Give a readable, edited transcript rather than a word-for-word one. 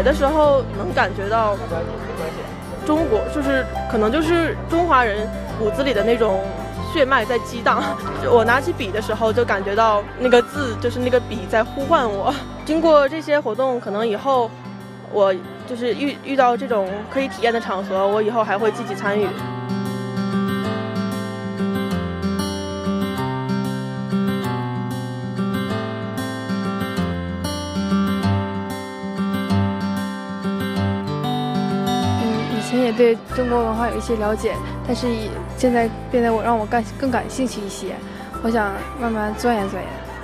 的时候能感觉到中国可能就是中华人骨子里的那种血脉在激荡。我拿起笔的时候就感觉到那个字就是那个笔在呼唤我。经过这些活动，可能以后我就是遇到这种可以体验的场合，我以后还会积极参与。 以前也对中国文化有一些了解，但是现在变得让我更感兴趣一些，我想慢慢钻研钻研。